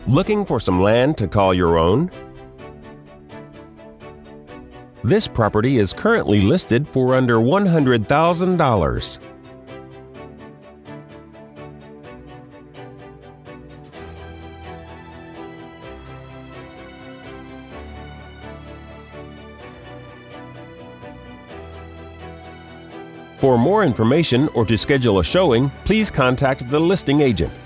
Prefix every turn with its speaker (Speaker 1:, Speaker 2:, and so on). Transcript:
Speaker 1: Looking for some land to call your own? This property is currently listed for under $100,000. For more information or to schedule a showing, please contact the listing agent.